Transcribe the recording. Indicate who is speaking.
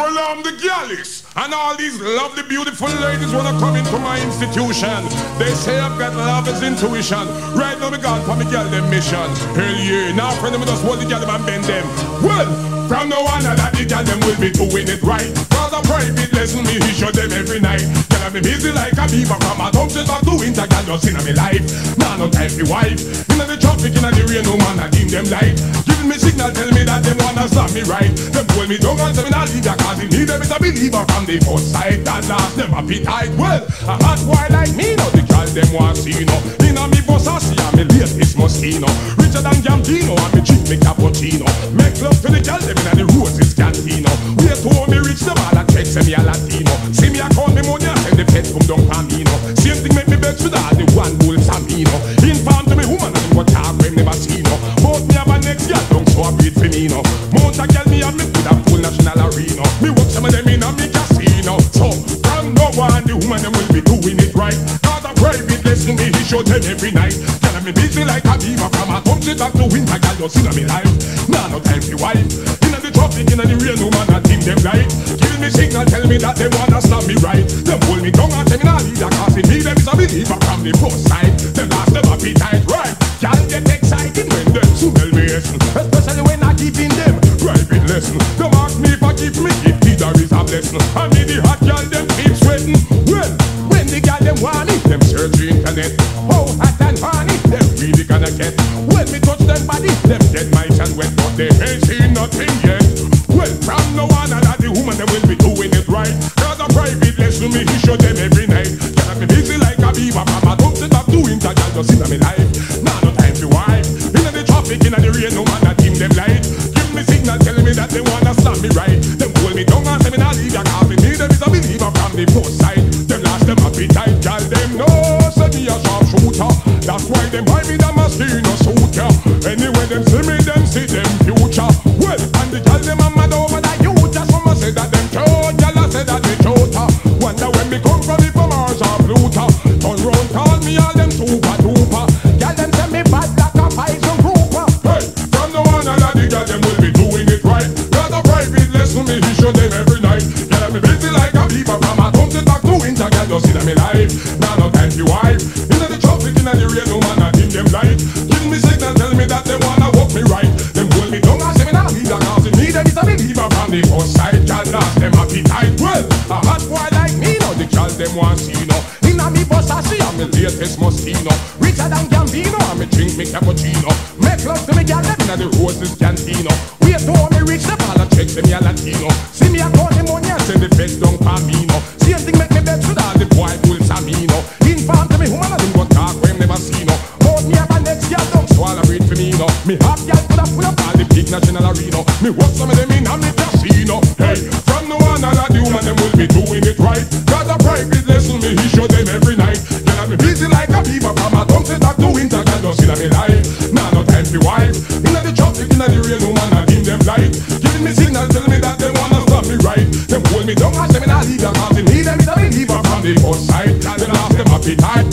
Speaker 1: Well, I'm the Gallus, and all these lovely, beautiful ladies wanna come into my institution. They say I've got lover's intuition. Right now, me gone for me girl them mission. Hell yeah, now friend them just hold the girl them and bend them. Well, from now on, that the girl them will be doing it right. Cause a private lesson me show them every night. Girl, I be busy like a beaver from a dump to back to winter. Girl just in me life. Now no time for wife. Inna the traffic, inna the rain, no man I dim them light. Giving me signal, tell me that them wanna stop me right. Them pull me down and say me not leave ya. Cause it need them is a believer from the outside. That last them appetite. Well, a hot boy like me, now the girl them want see, no. Inna me boss I see, and me latest Moschino. Richer than Gambino, and me drink me cappuccino. Make love to the girl them inna the roses cantino. Wait till me reach the ball and text me a Latino. See me a call me money and send the pets come down Pamino. Same thing make me vex with all the one bull Samino. Inform to me woman and what talk when never seen no. Both me have a next girl down so I breed for me no. Mount a girl me have me with a full national arena. Me work some of them in a me casino. So from now on the woman them will be doing it right. Cause a private lesson me he show them every night. Girl me busy like a beaver from a country back to winter. Girl just in me life. Nah no time for wife. Inna the traffic inna the rain no man a dim them light. Give me signal tell me that they wanna stop me right. Them pull me down and tell me nah leader. Cause in me them is a believer from the post side. Them last them appetite right. Girl get excited when them smell me lesson. Especially when I give in them private lesson. Them ask me if I give me gift, there is a blessing. I mean the hot girl them keep sweating. Well, when the girl them want it, them search the internet. How hot and horny, them really gonna get. When me touch them body, them get mice and wet, but they ain't seen nothing yet. Well, from now on, the woman them will be doing it right. Cause a private lesson me, he show them every night. Girl me busy like a beaver from a dump to top to winter. Girl just in me life. Now no time to wife. Inna the traffic, inna the rain, no man a dim them light. Give me signal, telling me that they wanna stop me right. Them pull me down and say me not leave ya. Cause me them is a believer from the post side. Them last them appetite, girl them know say me a sharp shooter. That's why them buy me the Moschino suit ya. Anyway them see me, them see them future. Well, and the girl them a mad over that you. Just mama say that them cute, girl I say that they cuter. Wonder when me come from it from Mars or Pluto. Turn round, call me all them super duper. Girl them say me bad like a Python grouper. Hey, from the one and the girl them will be doing it right. Got a private lesson me he show them every night. Girl me busy like a beaver from a come to back to winter. Girl just in me life. Now no time to wife. Inna the traffic inna the rain no man a dim them light. Give me signal tell me that they wanna walk me right. Them hold me down and say me not leader. Cause in me them is a believer from the outside. Girl last them appetite. Well, a hot boy like me now the girl them want see no. Inna me bus I see I'm the latest Moschino. Richer than Gambino and me drink me cappuccino. Make love to me girl them inna the roses cantino. Wait till me reach the ball and check them a Latino. See me a call the money and send the feds down Pamino. Same thing make me bet with all the boy bull Samino. Inform to me who man a them go talk when never see no. Hold me up and next girl don't swallow it for me no. Me hot girl full up all the big national arena. Me watch some of them in a me casino. Hey, from now on all of the woman them will be doing it right. Got a private lesson me he show them every night. Girl me busy like a beaver from a dump to back to winter. Girl just inna me life. Now no time for wife. Inna the traffic inna the rain no man a dim them light. Giving me signal tell me that they wanna stop me right. Them hold me down and say me not leave ya. Cause they need them is a believer from the outside. Girl they lost them appetite.